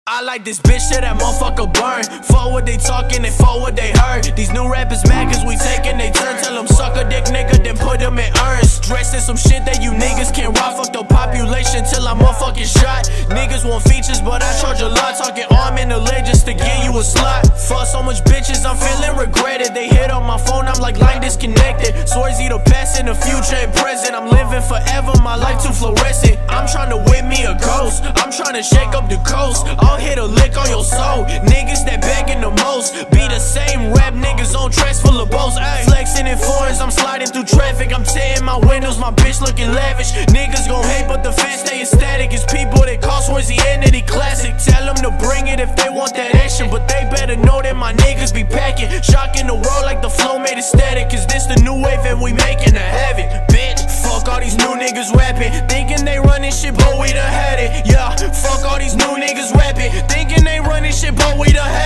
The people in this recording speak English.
I like this bitch shit, that motherfucker burn. Fuck what they talking and fuck what they heard. These new rappers mad cause we taking they turn. Tell them suck a dick nigga, then put them in urns. Dressing some shit that you niggas can't rock. Fuck the population till I'm motherfucking shot. Niggas want features but I charge a lot. Talking arm in the leg just to get you a slot. Fuck so much bitches, I'm feeling regretted. They hit on my phone, I'm like line disconnected. Swears the past and the future and present. I'm living forever, my life too fluorescent. I'm trying to whip me a ghost. I'm trying to shake up the coast. I'll hit a lick on your soul. Niggas that begging the most be the same rap niggas on tracks full of boats. Flexing in foreigns, I'm sliding through traffic. I'm tearing my windows, my bitch looking lavish. Niggas gon' hate but the fans stay ecstatic. It's people that call Swears the Entity classic. Tell them to bring it if they want that action, but they better know that my niggas be packing. Shocking the world like the flow made it static. Cause this the new wave and we making a havoc. Bitch, fuck all these new niggas rapping, thinking they running shit but we done had it. Yeah, fuck all these new niggas rapping, thinking they running shit but we done had it.